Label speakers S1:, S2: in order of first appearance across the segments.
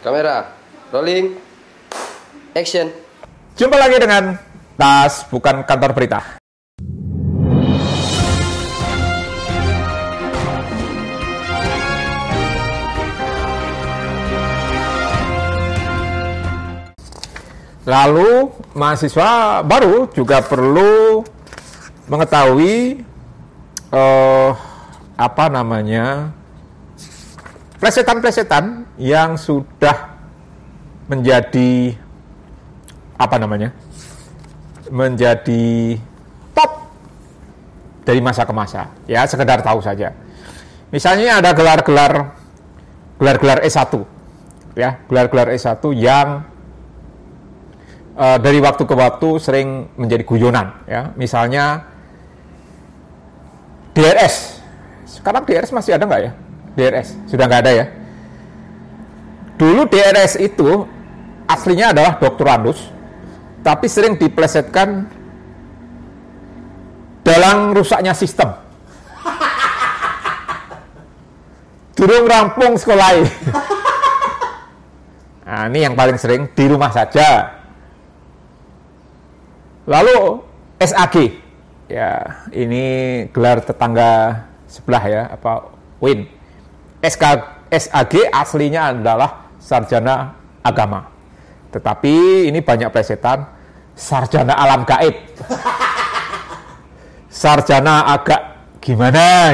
S1: Kamera, rolling, action.
S2: Jumpa lagi dengan Tas Bukan Kantor Berita. Lalu mahasiswa baru juga perlu mengetahui plesetan-plesetan yang sudah menjadi menjadi top dari masa ke masa. Ya, sekedar tahu saja. Misalnya ada gelar-gelar S1. Ya, gelar-gelar S1 yang dari waktu ke waktu sering menjadi guyonan, ya. Misalnya DRS. Sekarang DRS masih ada nggak ya? DRS sudah nggak ada ya. Dulu DRS itu aslinya adalah doktorandus, tapi sering diplesetkan dalam rusaknya sistem. Durung rampung sekolah. Nah, ini yang paling sering di rumah saja. Lalu SAG, ya ini gelar tetangga sebelah ya, WIN. SAG aslinya adalah sarjana agama, tetapi ini banyak plesetan sarjana alam gaib, sarjana agak gimana,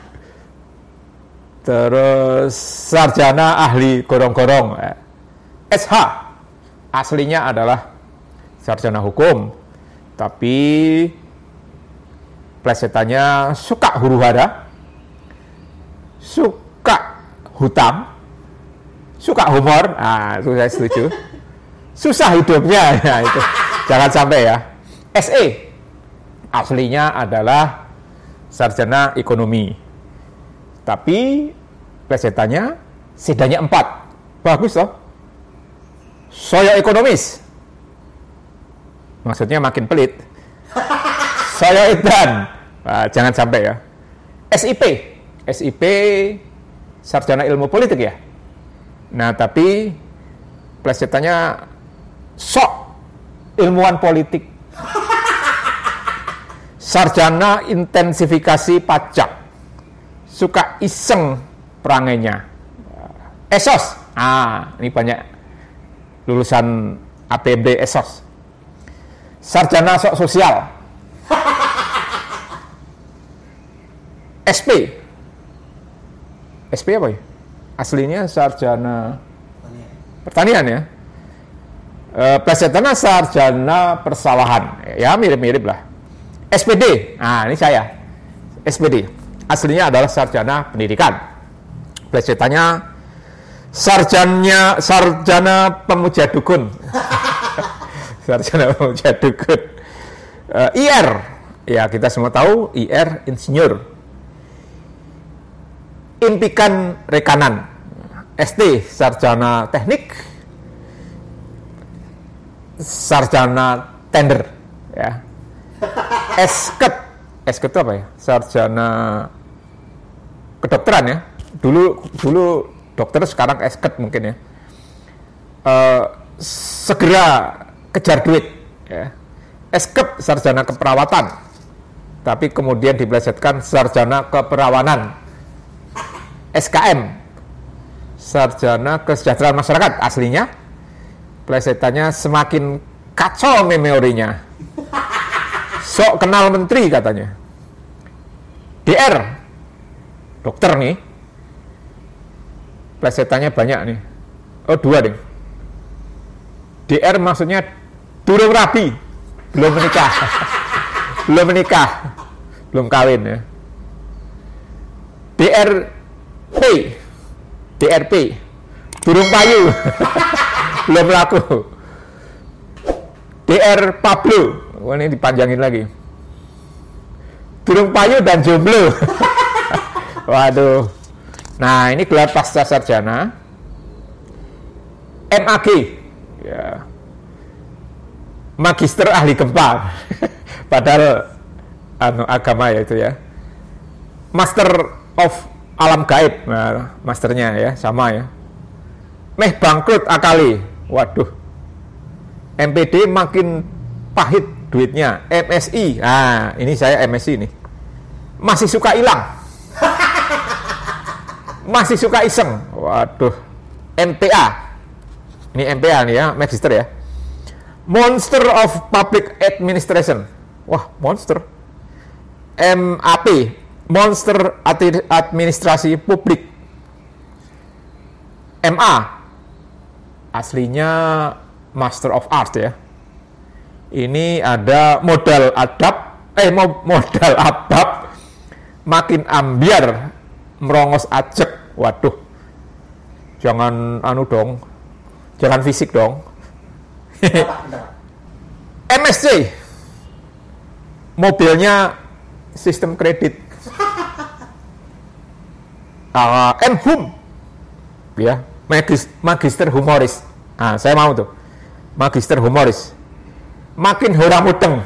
S2: terus sarjana ahli gorong-gorong. SH aslinya adalah sarjana hukum, tapi plesetannya suka huru-hara, suka hutang, suka humor. Nah, itu saya setuju. Susah hidupnya, nah, itu jangan sampai ya. SE aslinya adalah sarjana ekonomi, tapi plesetannya setidaknya 4. Bagus toh. Saya ekonomis, maksudnya makin pelit. Saya edan. Nah, jangan sampai ya. SIP sarjana ilmu politik ya. Nah, tapi plesetannya sok ilmuwan politik. Sarjana intensifikasi pajak. Suka iseng perangainya. ESOS. Ini banyak lulusan APB ESOS. Sarjana sok sosial. SP apa ya? Aslinya sarjana pertanian ya. Plesetannya sarjana persalahan. Ya, mirip-mirip lah. SPD. Nah, ini saya. SPD. Aslinya adalah sarjana pendidikan. Plesetannya sarjana pemuja dukun. Sarjana pemuja dukun. IR. Ya, kita semua tahu IR insinyur. Impikan rekanan. ST sarjana teknik, sarjana tender ya. Esket itu apa ya? Sarjana kedokteran ya. Dulu dokter, sekarang esket mungkin ya. Segera kejar duit ya. Esket sarjana keperawatan, tapi kemudian diplesetkan sarjana keperawanan. SKM sarjana kesejahteraan masyarakat, aslinya plesetannya semakin kacau memorinya. Sok kenal menteri katanya. DR dokter nih, plesetannya banyak nih. Oh, 2 deh. DR maksudnya durung rabi, belum menikah. belum kawin ya. DRP durung payu. Belum laku. DR Pablo, ini dipanjangin lagi. Durung payu dan jomblo. Waduh. Nah, ini gelar pasca sarjana. MAG. Ya. Magister ahli gempa. Padahal agama ya itu ya. Master of alam gaib. Nah, masternya ya sama ya. meh bangkrut akali. Waduh. MPD makin pahit duitnya. MSI. Nah, ini saya MSI nih. Masih suka hilang. Masih suka iseng. Waduh. MPA. Ini MPA nih ya, Magister ya. Monster of Public Administration. Wah, monster. MAP. Monster Administrasi Publik. MA. Aslinya Master of Arts ya. Ini ada modal abab makin ambiar merongos ajek. Waduh. Jangan dong. Jangan fisik dong. MSC. Mobilnya sistem kredit. MHum. Ya, magister humoris. Nah, saya mau tuh. Magister humoris. Makin hora mudeng.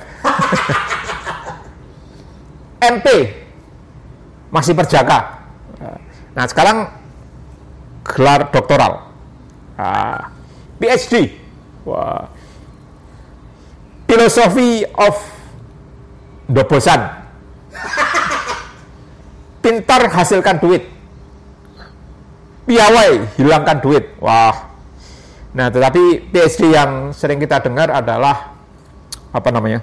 S2: MP. Masih perjaka. Nah, sekarang gelar doktoral. PhD. Wah. Philosophy of Dobosan. Pintar hasilkan duit. Piawai hilangkan duit. Wah. Nah, tetapi PhD yang sering kita dengar adalah apa namanya?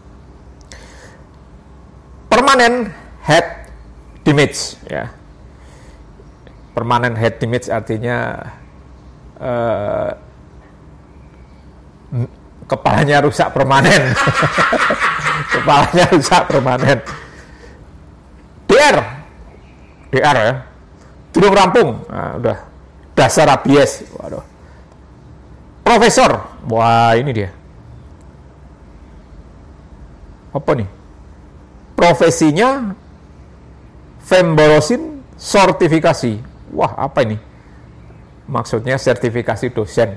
S2: Permanent head damage ya. Permanent head damage artinya kepalanya rusak permanen. Kepalanya rusak permanen. DR ya. Durung rampung. Nah, udah dasar rabies. Waduh. Profesor. Wah, ini dia. Apa nih? Profesinya Femborosin sertifikasi. Wah, apa ini? Maksudnya sertifikasi dosen.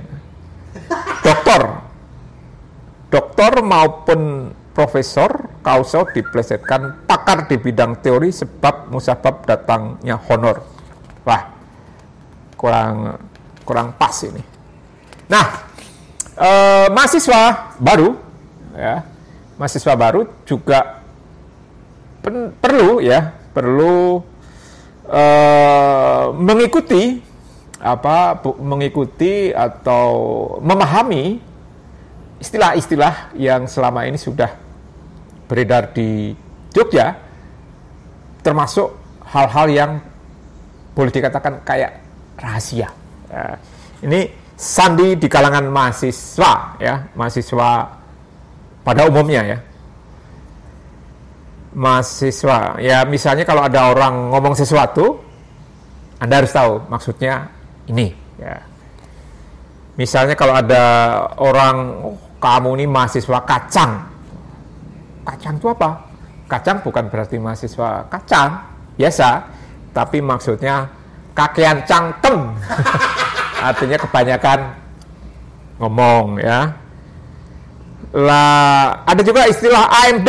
S2: Doktor maupun profesor kauso diplesetkan pakar di bidang teori sebab musabab datangnya honor. Wah, kurang pas ini. Nah, mahasiswa baru juga perlu mengikuti atau memahami istilah-istilah yang selama ini sudah beredar di Jogja, termasuk hal-hal yang boleh dikatakan kayak rahasia. Ya, ini sandi di kalangan mahasiswa pada umumnya ya. Mahasiswa, ya misalnya kalau ada orang ngomong sesuatu, Anda harus tahu maksudnya ini. Ya. Misalnya kalau ada orang, kamu ini mahasiswa kacang. Kacang itu apa? Kacang bukan berarti mahasiswa kacang, biasa. Tapi maksudnya kakean cangkem. Artinya kebanyakan ngomong ya. Lah, ada juga istilah AMD.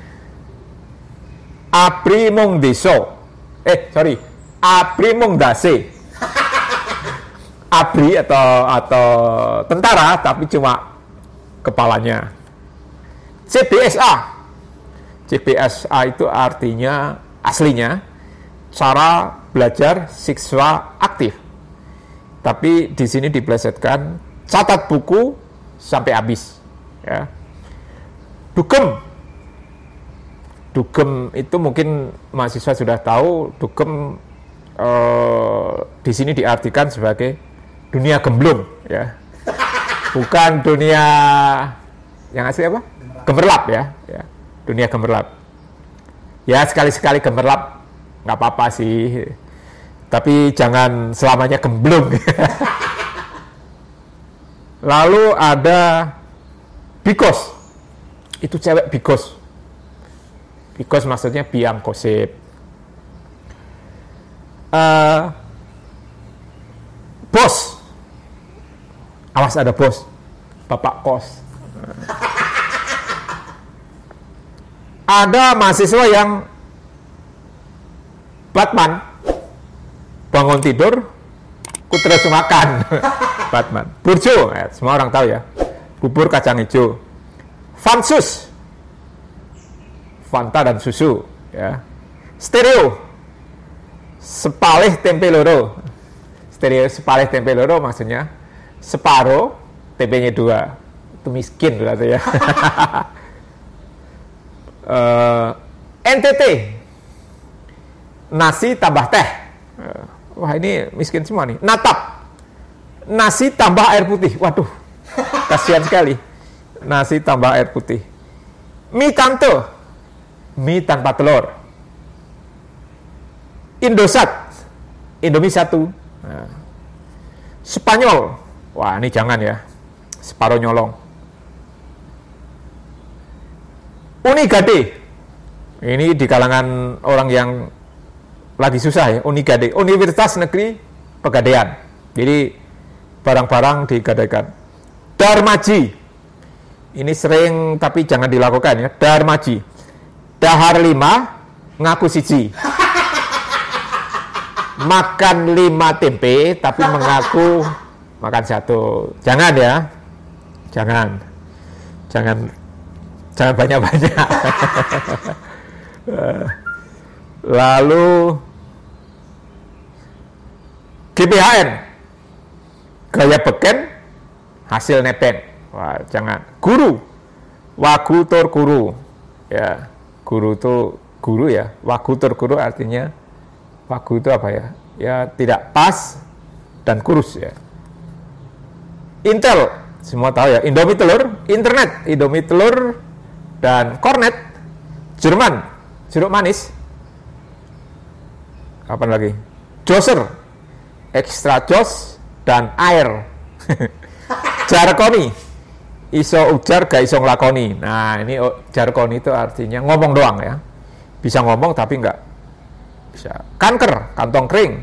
S2: Abri mung deso. Abri mung dase. Abri atau tentara tapi cuma kepalanya. CBSA. CBSA itu artinya aslinya cara belajar siswa aktif. Tapi di sini diplesetkan catat buku sampai habis. Ya. Dugem itu mungkin mahasiswa sudah tahu. Dugem di sini diartikan sebagai dunia gemblung, ya. Bukan dunia yang asli apa? Gemerlap ya. Dunia gemerlap. Ya sekali-sekali gemerlap nggak apa-apa sih. Tapi jangan selamanya gemblung. Lalu ada bikos. Itu cewek bikos. Bikos maksudnya biang gosip. Bos. Awas ada bos. Bapak kos. Ada mahasiswa yang Batman bangun tidur, Ku terus makan. Batman. Burjo, semua orang tahu ya. Bubur kacang hijau. Fansus, Fanta dan susu, ya. Stereo, sepalih tempe loro. Stereo sepalih tempe loro maksudnya separuh tempenya 2. Itu miskin berarti ya. NTT, nasi tambah teh. Wah, ini miskin semua nih. Natap, nasi tambah air putih. Waduh, kasihan sekali. Nasi tambah air putih. Mie Kanto, mie tanpa telur. Indosat, Indomie 1. Nah. Spanyol, wah ini jangan ya, separuh nyolong. Unigade, ini di kalangan orang yang lagi susah ya. Unigade, Universitas Negeri Pegadaian. Jadi barang-barang digadaikan. Darmaji, ini sering tapi jangan dilakukan ya. Darmaji, dahar 5, ngaku siji. Makan 5 tempe tapi mengaku makan 1. Jangan ya, jangan banyak-banyak. Lalu GBHN, gaya beken hasil nepeng. Wah, jangan. Guru, wagu tur guru, ya. Guru itu guru ya. Wagu tur guru artinya wagu itu apa ya? Ya tidak pas dan kurus ya. Intel, semua tahu ya. Indomie telur, internet, Indomie telur dan kornet. Jerman, jeruk manis. Apa lagi? Joser, extra jos dan air. Jarkoni, iso ujar gak iso nglakoni. Nah, ini jarkoni itu artinya ngomong doang ya. Bisa ngomong tapi enggak bisa. Kanker, kantong kering.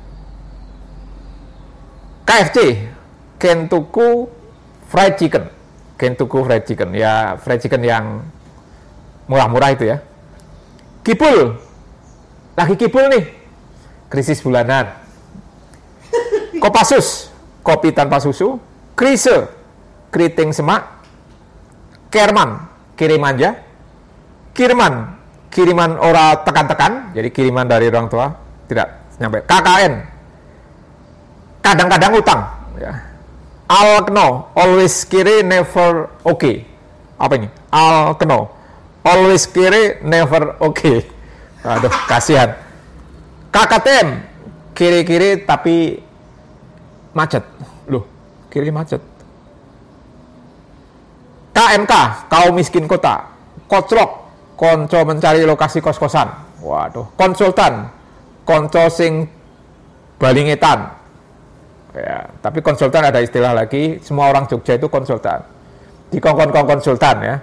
S2: KFC, Kentucky Fried Chicken. Kentucky Fried Chicken, ya fried chicken yang murah-murah itu ya. Kipul, lagi kipul nih, krisis bulanan. Kopassus, kopi tanpa susu. Krise, keriting semak. Kerman, kirimanja. Kirman, kiriman ora tekan-tekan, jadi kiriman dari orang tua tidak nyampe. KKN, kadang-kadang utang ya. Alkno, always kiri never okay. Apa ini? Alkno, always kiri never okay. Aduh, kasihan. KKTM, kiri-kiri tapi macet. Loh, kiri macet. KMK, kaum miskin kota. Kocrok, konco mencari lokasi kos-kosan. Waduh, konsultan, konco sing balingetan. Ya, tapi konsultan ada istilah lagi, semua orang Jogja itu konsultan. Dikongkon-kongkon konsultan ya.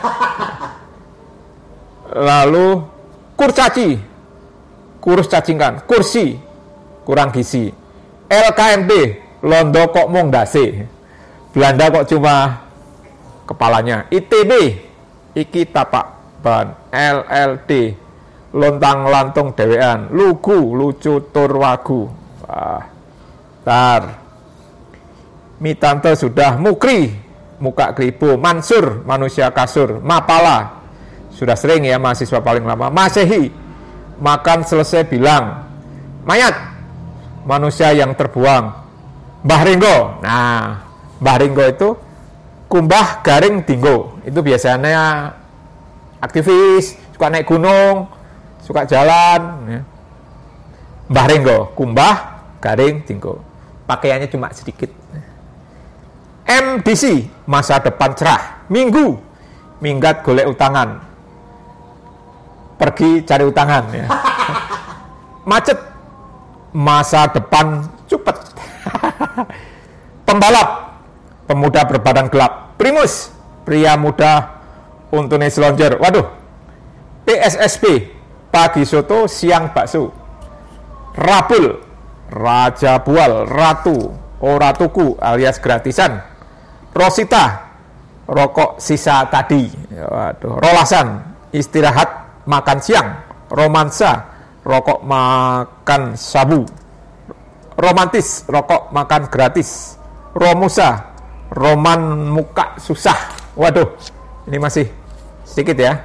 S2: Lalu kurcaci, kurus cacingan. Kursi, kurang gizi. LKMB, londo kok mung dase. Belanda kok cuma kepalanya. ITB, iki tapak ban. LLD, lontang lantung dewean. Lugu, lucu tur wagu. Wah, tar. Mitante sudah. Mukri, muka kribo. Mansur, manusia kasur. Mapala, sudah sering ya mahasiswa paling lama. Masehi, makan selesai bilang. Mayat, manusia yang terbuang. Mbah Ringgo, nah Mbah Ringgo itu kumbah garing dinggo. Itu biasanya aktivis, suka naik gunung, suka jalan ya. Mbah Ringgo, kumbah garing dinggo. Pakaiannya cuma sedikit. MDC, masa depan cerah. Minggu, minggat golek utangan. Pergi cari utangan ya. Macet, masa depan cupet. Pembalap, pemuda berbadan gelap. Primus, pria muda untune selonjer. Waduh. PSSB, pagi soto, siang bakso. Rabul, raja bual, ratu, ora tuku alias gratisan. Rosita, rokok sisa tadi. Waduh. Rolasan, istirahat makan siang. Romansa, rokok makan sabu. romantis, rokok makan gratis. Romusa, roman muka susah. Waduh, ini masih sedikit ya.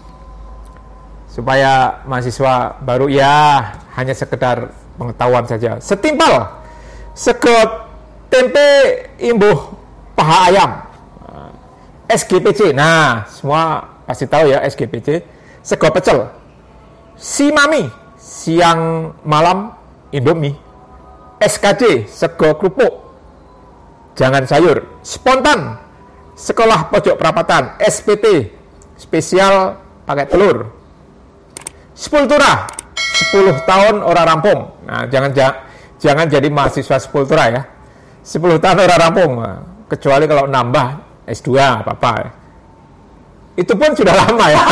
S2: Supaya mahasiswa baru ya hanya sekedar pengetahuan saja. Setimpal, sego tempe imbuh paha ayam. SGPC, nah semua pasti tahu ya SGPC. Sego pecel, si mami, siang malam Indomie. SKD, sego kerupuk, jangan sayur. Spontan, sekolah pojok perapatan. SPT, spesial pakai telur. Sepultura, 10 tahun orang rampung. Nah, jangan jadi mahasiswa sepultura ya. 10 tahun orang rampung, nah, kecuali kalau nambah S2 apa-apa ya. Itu pun sudah lama ya.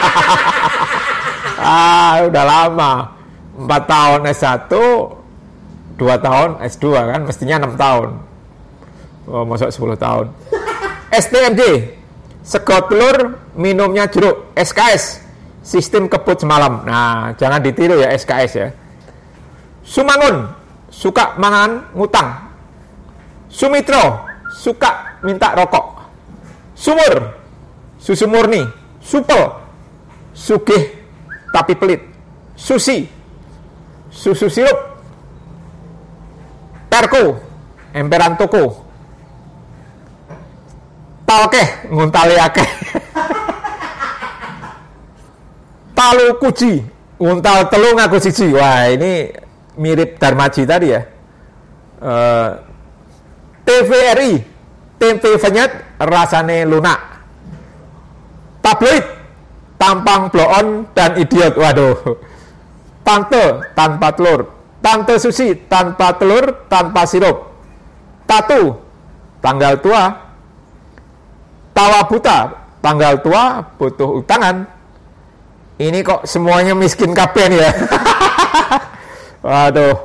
S2: Udah lama. 4 tahun S1, 2 tahun S2 kan, mestinya 6 tahun. Oh, masuk 10 tahun. STMJ, sego telur, minumnya jeruk. SKS, sistem kebut semalam. Nah, jangan ditiru ya SKS ya. Sumangun, suka mangan ngutang. Sumitro, suka minta rokok. Sumur, susu murni. Supel, sugih tapi pelit. Susi, susu sirup. Perko, emperan toko. Talkeh, nguntali akeh. Talu kuji, nguntal telu ngaku siji. Wah, ini mirip Darmaji tadi ya. TVRI, tempe penyet, rasane lunak. Tabloid, tampang bloon dan idiot. Waduh. Tante tanpa telur. Tante Susi tanpa telur, tanpa sirup. Tatu, tanggal tua. Tawa buta, tanggal tua, butuh utangan. Ini kok semuanya miskin kabeh nih ya. Waduh.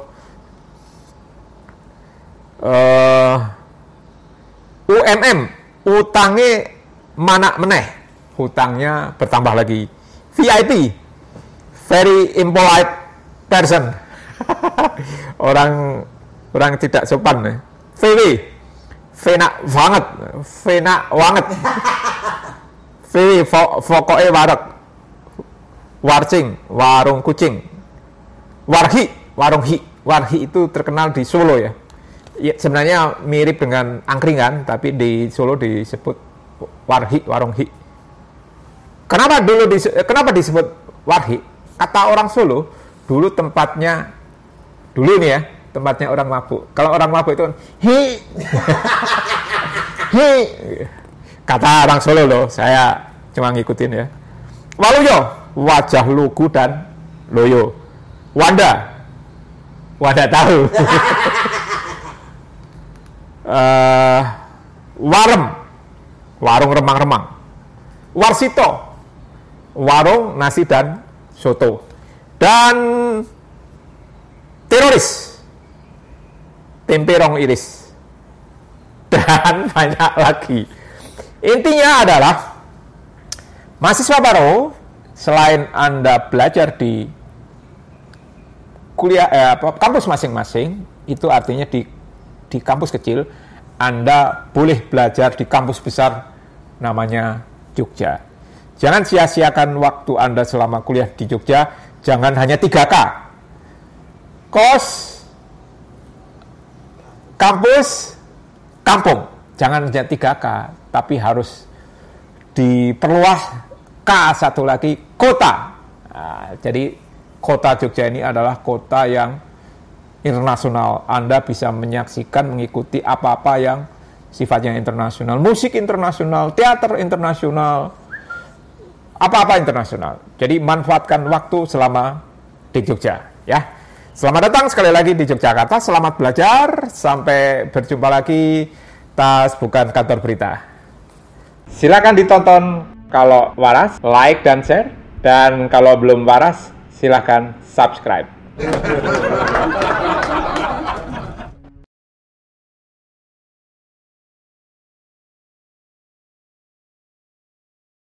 S2: UMM, utangnya mana meneh. Hutangnya bertambah lagi. VIP, very impolite person. orang tidak sopan ya. VW, Vena banget. VW, pokoknya wareg. Warcing, warung kucing. Warhi, warung hi. Warhi itu terkenal di Solo ya. Ya, sebenarnya mirip dengan angkringan, tapi di Solo disebut warhi, warung hi. Kenapa disebut warhi? Kata orang Solo, dulu tempatnya orang mabuk. Kalau orang mabuk itu hi. Hi. Kata orang Solo loh, saya cuma ngikutin ya. Waluyo, wajah lugu dan loyo. Wanda tahu. Warem, warung remang-remang. Warsito, warung nasi dan soto. Dan teroris, tempe rong iris. Dan banyak lagi. Intinya adalah mahasiswa baru, selain Anda belajar di kampus masing-masing, itu artinya di kampus kecil, Anda boleh belajar di kampus besar namanya Jogja. Jangan sia-siakan waktu Anda selama kuliah di Jogja. Jangan hanya 3K. Kos, kampus, kampung. Jangan hanya 3K, tapi harus diperluas K satu lagi, kota. Nah, jadi kota Jogja ini adalah kota yang internasional. Anda bisa menyaksikan, mengikuti apa-apa yang sifatnya internasional. Musik internasional, teater internasional, apa-apa internasional. Jadi manfaatkan waktu selama di Jogja. Ya. Selamat datang sekali lagi di Yogyakarta. Selamat belajar. Sampai berjumpa lagi. Tas bukan kantor berita. Silakan ditonton kalau waras, like dan share. Dan kalau belum waras, silakan subscribe.